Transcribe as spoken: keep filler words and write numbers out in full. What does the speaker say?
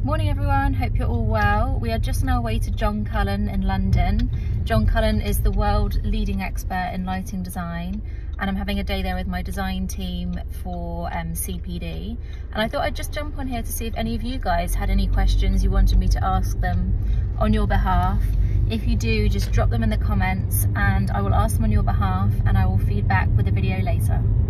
Morning everyone, hope you're all well. We are just on our way to John Cullen in London. John Cullen is the world leading expert in lighting design, and I'm having a day there with my design team for um, C P D. And I thought I'd just jump on here to see if any of you guys had any questions you wanted me to ask them on your behalf. If you do, just drop them in the comments and I will ask them on your behalf and I will feed back with a video later.